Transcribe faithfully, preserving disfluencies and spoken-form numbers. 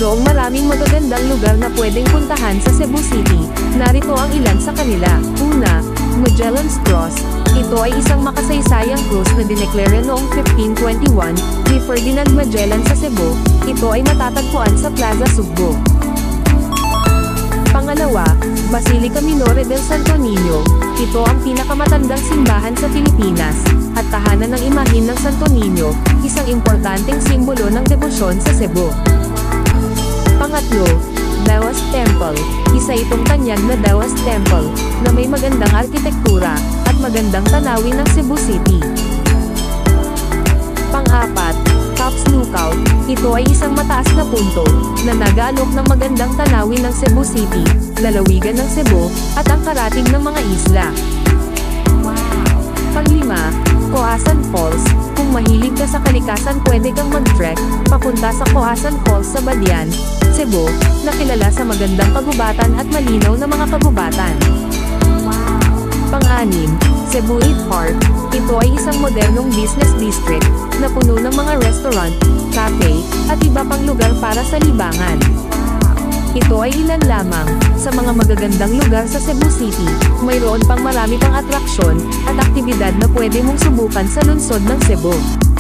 Mayroong maraming magagandang lugar na pwedeng puntahan sa Cebu City. Narito ang ilan sa kanila. Una, Magellan's Cross. Ito ay isang makasaysayang cruise na dineklara noong fifteen twenty-one, ni Ferdinand Magellan sa Cebu. Ito ay matatagpuan sa Plaza Sugbo. Pangalawa, Basilica Minore del Santo Niño. Ito ang pinakamatandang simbahan sa Pilipinas, at tahanan ng imahin ng Santo Niño, isang importanteng simbolo ng debosyon sa Cebu. Pangatlo, Dawas Temple. Isa itong tanyag na Dawas Temple, na may magandang arkitektura, at magandang tanawin ng Cebu City. Pang-apat, Tops Lookout. Ito ay isang mataas na punto, na nag-aalok ng magandang tanawin ng Cebu City, lalawigan ng Cebu, at ang karatig ng mga isla. Wow! Panglima, Coasan Falls. Kung mahilig ka sa kalikasan, pwede kang mag-trek papunta sa Coasan Falls sa Badian, Cebu, na kilala sa magandang kagubatan at malinaw na mga kagubatan. Wow! Pang-anim, Cebu Eat Park. Ito ay isang modernong business district, na puno ng mga restaurant, cafe, at iba pang lugar para sa libangan. Ito ay ilan lamang sa mga magagandang lugar sa Cebu City. Mayroon pang marami pang atraksyon at aktibidad na pwede mong subukan sa lungsod ng Cebu.